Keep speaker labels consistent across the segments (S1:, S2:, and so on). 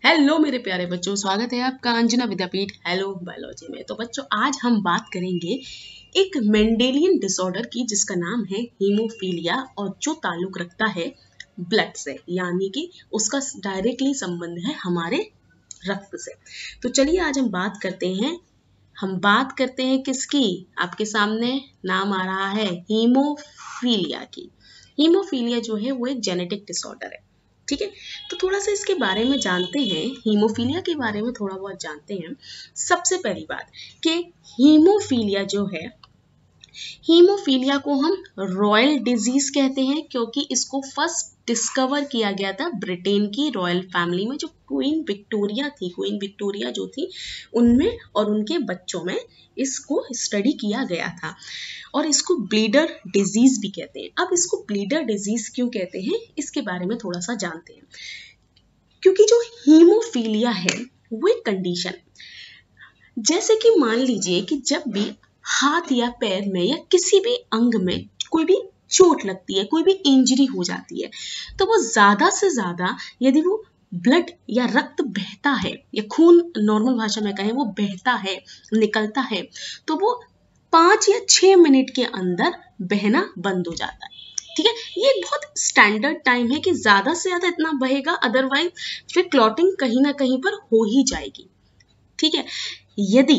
S1: Hello मेरे प्यारे बच्चों, स्वागत है आपका अंजना विद्यापीठ हेलो बायोलॉजी में। तो बच्चों, आज हम बात करेंगे एक मेंडेलियन डिसऑर्डर की जिसका नाम है हीमोफीलिया और जो ताल्लुक रखता है ब्लड से, यानी कि उसका डायरेक्टली संबंध है हमारे रक्त से। तो चलिए आज हम बात करते हैं किसकी। आपके सामने नाम आ रहा है हीमोफीलिया की। हीमोफीलिया जो है वो एक जेनेटिक डिसऑर्डर है, ठीक है। तो थोड़ा सा इसके बारे में जानते हैं, हीमोफीलिया के बारे में थोड़ा बहुत जानते हैं। सबसे पहली बात कि हीमोफीलिया जो है, हीमोफीलिया को हम रॉयल डिजीज कहते हैं क्योंकि इसको फर्स्ट डिस्कवर किया गया था ब्रिटेन की रॉयल फैमिली में, जो क्वीन विक्टोरिया जो थी उनमें और उनके बच्चों में इसको स्टडी किया गया था। और इसको ब्लीडर डिजीज भी कहते हैं। अब इसको ब्लीडर डिजीज क्यों कहते हैं, इसके बारे में थोड़ा सा जानते हैं। क्योंकि जो हीमोफीलिया है वो एक कंडीशन, जैसे कि मान लीजिए कि जब भी हाथ या पैर में या किसी भी अंग में कोई भी चोट लगती है, कोई भी इंजरी हो जाती है, तो वो ज्यादा से ज्यादा यदि वो ब्लड या रक्त बहता है या खून नॉर्मल भाषा में कहें वो बहता है, निकलता है, तो वो 5 या 6 मिनट के अंदर बहना बंद हो जाता है, ठीक है। ये एक बहुत स्टैंडर्ड टाइम है कि ज्यादा से ज्यादा इतना बहेगा, अदरवाइज फिर क्लॉटिंग कहीं ना कहीं पर हो ही जाएगी, ठीक है। यदि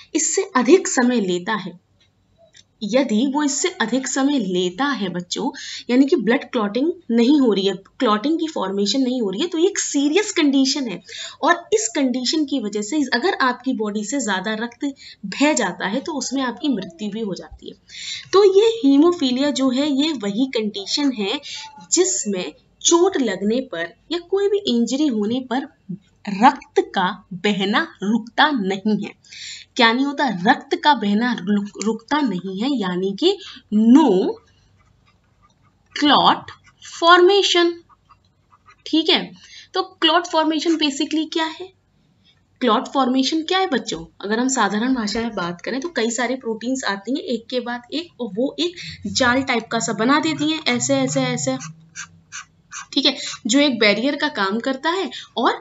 S1: वो इससे अधिक समय लेता है बच्चों, यानी कि ब्लड क्लॉटिंग नहीं हो रही है, क्लॉटिंग की फॉर्मेशन नहीं हो रही है, तो ये एक सीरियस कंडीशन है। और इस कंडीशन की वजह से अगर आपकी बॉडी से ज्यादा रक्त बह जाता है तो उसमें आपकी मृत्यु भी हो जाती है। तो ये हीमोफीलिया जो है ये वही कंडीशन है जिसमें चोट लगने पर या कोई भी इंजरी होने पर रक्त का बहना रुकता नहीं है। क्या नहीं होता? रक्त का बहना रुकता नहीं है, यानी कि नो क्लॉट फॉर्मेशन, ठीक है। तो क्लॉट फॉर्मेशन बेसिकली क्या है? क्लॉट फॉर्मेशन क्या है बच्चों? अगर हम साधारण भाषा में बात करें तो कई सारे प्रोटीन्स आती हैं एक के बाद एक, और वो एक जाल टाइप का सा बना देती हैं, ऐसे ऐसे ऐसे, ठीक है, जो एक बैरियर का काम करता है और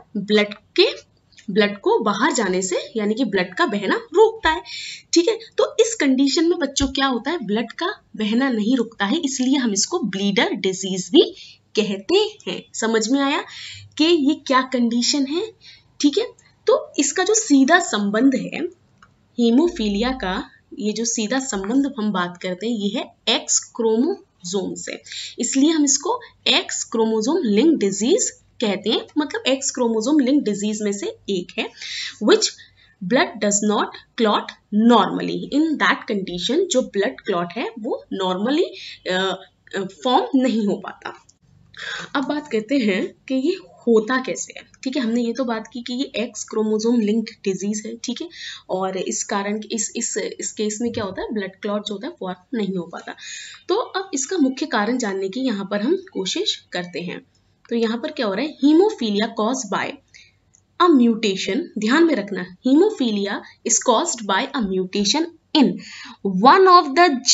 S1: ब्लड को बाहर जाने से, यानी कि ब्लड का बहना रोकता है, ठीक है। तो इस कंडीशन में बच्चों क्या होता है, ब्लड का बहना नहीं रुकता है, इसलिए हम इसको ब्लीडर डिजीज भी कहते हैं। समझ में आया कि ये क्या कंडीशन है, ठीक है। तो इसका जो सीधा संबंध है हीमोफीलिया का, ये जो सीधा संबंध हम बात करते हैं, ये है एक्स क्रोमोसोम से, इसलिए हम इसको एक्स क्रोमोसोम लिंक डिजीज कहते हैं। मतलब एक्स क्रोमोसोम लिंक डिजीज में से एक है, which blood does not clot normally। in that condition जो ब्लड क्लॉट है वो नॉर्मली फॉर्म नहीं हो पाता। अब बात करते हैं कि ये होता कैसे है, ठीक है। हमने ये तो बात की कि ये एक्स क्रोमोसोम लिंक डिजीज है, ठीक है, और इस कारण इस केस में क्या होता है, ब्लड क्लॉट जो होता है फॉर्म नहीं हो पाता। तो अब इसका मुख्य कारण जानने की यहाँ पर हम कोशिश करते हैं। तो यहाँ पर क्या हो रहा है, haemophilia caused by a mutation, ध्यान में रखना, haemophilia is caused by a mutation in one of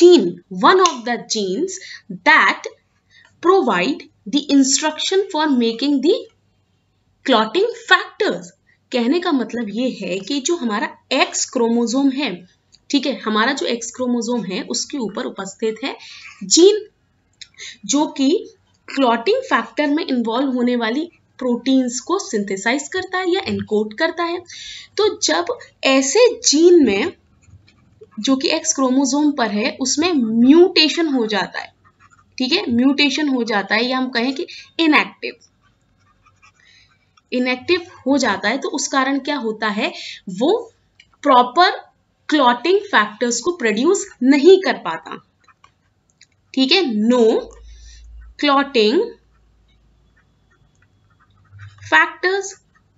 S1: the genes that provide the instruction for making the clotting factors। कहने का मतलब ये है कि जो हमारा एक्स क्रोमोसोम है, ठीक है, हमारा जो एक्स क्रोमोसोम है उसके ऊपर उपस्थित है जीन जो कि क्लॉटिंग फैक्टर में इन्वॉल्व होने वाली प्रोटीन्स को सिंथेसाइज करता है या एनकोड करता है। तो जब ऐसे जीन में जो कि एक्स क्रोमोसोम पर है उसमें म्यूटेशन हो जाता है, ठीक है, म्यूटेशन हो जाता है या हम कहें कि इनएक्टिव हो जाता है, तो उस कारण क्या होता है, वो प्रॉपर क्लॉटिंग फैक्टर्स को प्रोड्यूस नहीं कर पाता, ठीक है, नो क्लॉटिंग फैक्टर्स,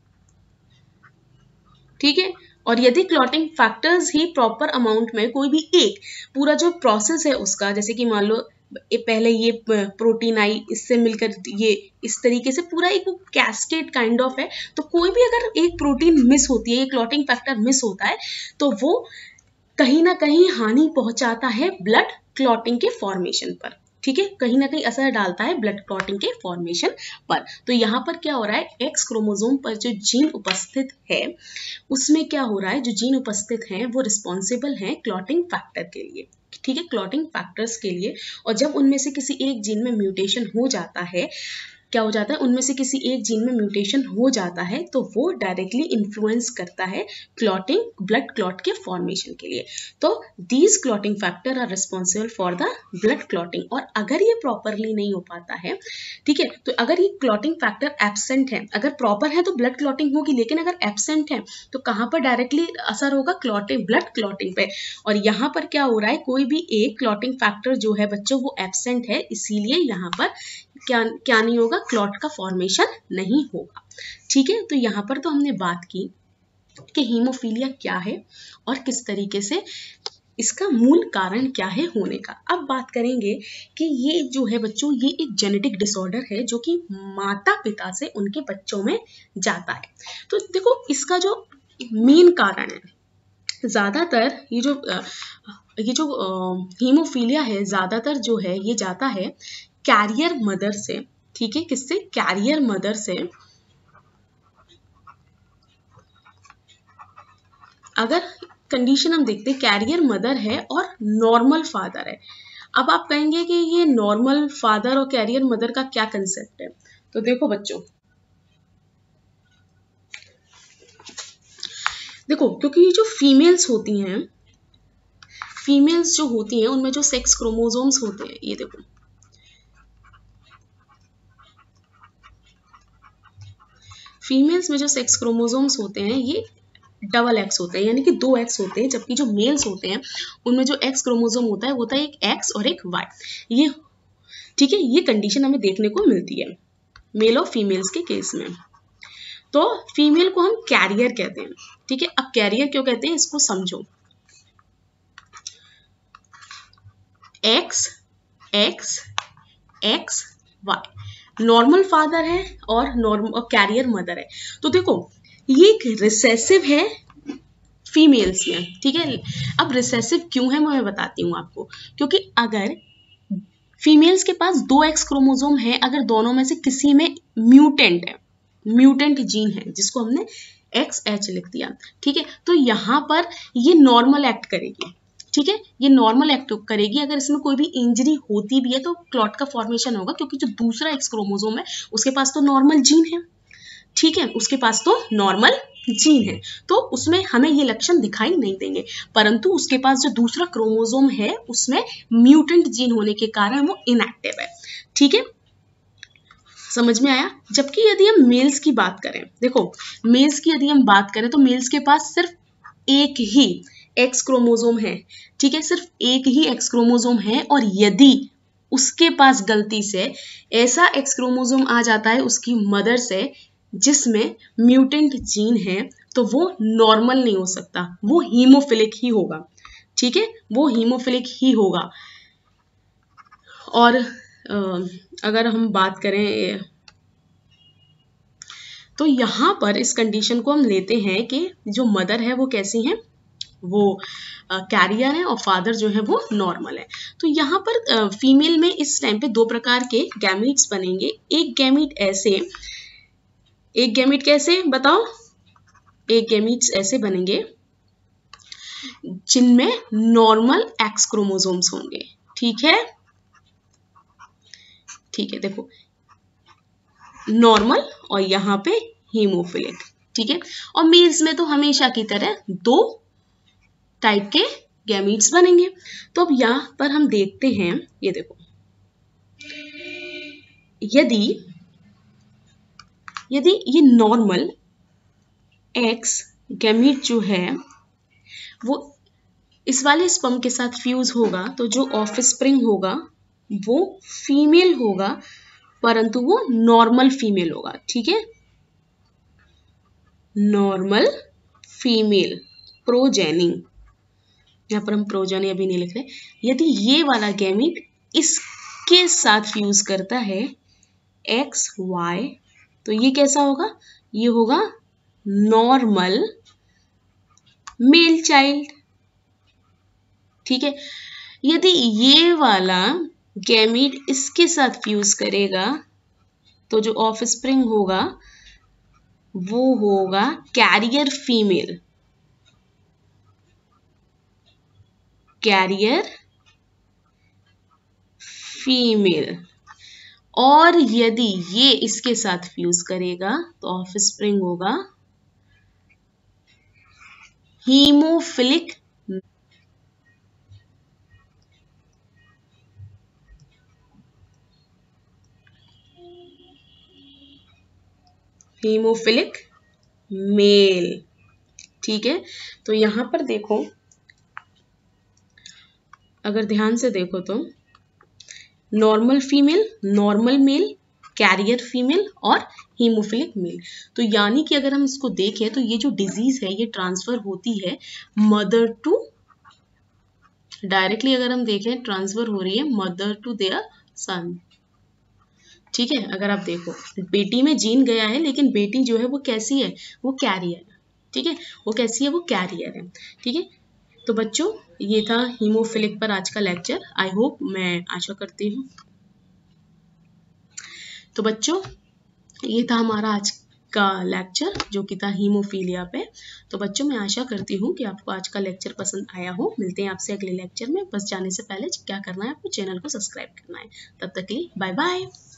S1: ठीक है। और यदि क्लॉटिंग फैक्टर्स ही प्रॉपर अमाउंट में, कोई भी एक पूरा जो प्रोसेस है उसका, जैसे कि मान लो पहले ये प्रोटीन आई, इससे मिलकर ये इस तरीके से पूरा एक कैस्केड काइंड ऑफ है, तो कोई भी अगर एक प्रोटीन मिस होती है, ये क्लॉटिंग फैक्टर मिस होता है, तो वो कहीं ना कहीं हानि पहुंचाता है ब्लड क्लॉटिंग के फॉर्मेशन पर, ठीक है, कहीं ना कहीं असर डालता है ब्लड क्लॉटिंग के फॉर्मेशन पर। तो यहाँ पर क्या हो रहा है, एक्स क्रोमोसोम पर जो जीन उपस्थित है उसमें क्या हो रहा है, जो जीन उपस्थित हैं वो रिस्पॉन्सिबल हैं क्लॉटिंग फैक्टर के लिए, ठीक है, क्लॉटिंग फैक्टर्स के लिए। और जब उनमें से किसी एक जीन में म्यूटेशन हो जाता है, क्या हो जाता है, उनमें से किसी एक जीन में म्यूटेशन हो जाता है तो वो डायरेक्टली इन्फ्लुएंस करता है क्लॉटिंग, ब्लड क्लॉट के फॉर्मेशन के लिए। तो these clotting factor are responsible for the blood clotting. और अगर ये प्रॉपरली नहीं हो पाता है, ठीक है, तो अगर ये क्लॉटिंग फैक्टर एब्सेंट है, अगर प्रॉपर है तो ब्लड क्लॉटिंग होगी, लेकिन अगर एब्सेंट है तो कहाँ पर डायरेक्टली असर होगा, क्लॉटिंग, ब्लड क्लॉटिंग पे। और यहाँ पर क्या हो रहा है, कोई भी एक क्लॉटिंग फैक्टर जो है बच्चों वो एब्सेंट है, इसीलिए यहाँ पर क्या नहीं होगा, क्लॉट का फॉर्मेशन नहीं होगा, ठीक है। तो यहाँ पर तो हमने बात की कि हीमोफीलिया क्या है और किस तरीके से इसका मूल कारण क्या है होने का। अब बात करेंगे कि ये जो है बच्चों, ये एक जेनेटिक डिसऑर्डर है जो कि माता पिता से उनके बच्चों में जाता है। तो देखो इसका जो मेन कारण है, ज्यादातर ये जो हीमोफीलिया है, ज्यादातर जो है ये जाता है कैरियर मदर से, ठीक है, किससे, कैरियर मदर से। अगर कंडीशन हम देखते हैं, कैरियर मदर है और नॉर्मल फादर है। अब आप कहेंगे कि ये नॉर्मल फादर और कैरियर मदर का क्या कंसेप्ट है, तो देखो बच्चों, देखो क्योंकि ये जो फीमेल्स होती हैं, फीमेल्स जो होती हैं उनमें जो सेक्स क्रोमोसोम्स होते हैं, ये देखो फीमेल्स में जो सेक्स क्रोमोसोम्स होते हैं ये डबल एक्स होते हैं, यानी कि 2 एक्स होते हैं, जबकि जो मेल्स होते हैं उनमें जो एक्स क्रोमोसोम होता है वो होता है एक एक्स और एक वाई। ये, ठीक है, ये कंडीशन हमें देखने को मिलती है मेल और फीमेल्स के केस में। तो फीमेल को हम कैरियर कहते हैं, ठीक है। अब कैरियर क्यों कहते हैं इसको समझो, X X X Y, normal father है और नॉर्मल कैरियर मदर है। तो देखो ये एक रिसेसिव है फीमेल्स में, ठीक है। अब रिसेसिव क्यों है मैं बताती हूँ आपको, क्योंकि अगर फीमेल्स के पास 2 एक्स क्रोमोसोम है, अगर दोनों में से किसी में म्यूटेंट है, म्यूटेंट जीन है जिसको हमने XH लिख दिया, ठीक है, तो यहाँ पर ये नॉर्मल एक्ट करेगी, ठीक है, ये नॉर्मल एक्ट करेगी। अगर इसमें कोई भी इंजरी होती भी है तो क्लॉट का फॉर्मेशन होगा, क्योंकि जो दूसरा एक्स क्रोमोसोम है उसके पास तो नॉर्मल जीन है, ठीक है, उसके पास तो नॉर्मल जीन है, तो उसमें हमें ये लक्षण दिखाई नहीं देंगे। परंतु उसके पास जो दूसरा क्रोमोसोम है उसमें म्यूटेंट जीन होने के कारण वो इनएक्टिव है, ठीक है, समझ में आया। जबकि यदि हम मेल्स की बात करें, देखो मेल्स की यदि हम बात करें तो मेल्स के पास सिर्फ एक ही एक्स क्रोमोसोम है, ठीक है, सिर्फ एक ही एक्स क्रोमोसोम है। और यदि उसके पास गलती से ऐसा एक्स क्रोमोसोम आ जाता है उसकी मदर से जिसमें म्यूटेंट जीन है, तो वो नॉर्मल नहीं हो सकता, वो हीमोफिलिक ही होगा, ठीक है, वो हीमोफिलिक ही होगा। और अगर हम बात करें तो यहाँ पर इस कंडीशन को हम लेते हैं कि जो मदर है वो कैसी है, वो कैरियर है और फादर जो है वो नॉर्मल है। तो यहाँ पर फीमेल में इस टाइम पे 2 प्रकार के गैमीट्स बनेंगे। एक गैमीट ऐसे, एक गैमीट कैसे बताओ, एक गैमीट्स ऐसे बनेंगे जिनमें नॉर्मल एक्स क्रोमोसोम्स होंगे, ठीक है, ठीक है, देखो नॉर्मल और यहाँ पे हीमोफिलिक, ठीक है। और मेल्स में तो हमेशा की तरह 2 टाइप के गैमीट्स बनेंगे। तो अब यहाँ पर हम देखते हैं, ये देखो यदि ये नॉर्मल एक्स गैमीट जो है वो इस वाले स्पर्म के साथ फ्यूज होगा, तो जो ऑफस्प्रिंग होगा वो फीमेल होगा, परंतु वो नॉर्मल फीमेल होगा, ठीक है, नॉर्मल फीमेल प्रोजेनी, यहाँ पर हम प्रोजेनी अभी नहीं लिख रहे। यदि ये वाला गैमीट इसके साथ फ्यूज करता है एक्स वाई, तो ये कैसा होगा, ये होगा नॉर्मल मेल चाइल्ड, ठीक है। यदि ये वाला गैमीट इसके साथ फ्यूज करेगा तो जो ऑफस्प्रिंग होगा वो होगा कैरियर फीमेल, कैरियर फीमेल। और यदि ये इसके साथ फ्यूज करेगा तो ऑफस्प्रिंग होगा हीमोफिलिक, हीमोफिलिक मेल। ठीक है, तो यहां पर देखो, अगर ध्यान से देखो तो normal female, normal male, carrier female और हीमोफिलिक मेल। तो यानी कि अगर हम इसको देखें तो ये जो डिजीज है ये ट्रांसफर होती है मदर टू, डायरेक्टली अगर हम देखें ट्रांसफर हो रही है मदर टू देयर सन। ठीक है, अगर आप देखो बेटी में जीन गया है लेकिन बेटी जो है वो कैसी है, वो कैरियर है। ठीक है, वो कैसी है, वो कैरियर है। ठीक है, तो बच्चों ये था हीमोफिलिक पर आज का लेक्चर। आई होप, मैं आशा करती हूँ। तो बच्चों ये था हमारा आज का लेक्चर जो कि था हीमोफीलिया पे। तो बच्चों मैं आशा करती हूँ कि आपको आज का लेक्चर पसंद आया हो। मिलते हैं आपसे अगले लेक्चर में। बस जाने से पहले क्या करना है, आपको चैनल को सब्सक्राइब करना है। तब तक के लिए बाय बाय।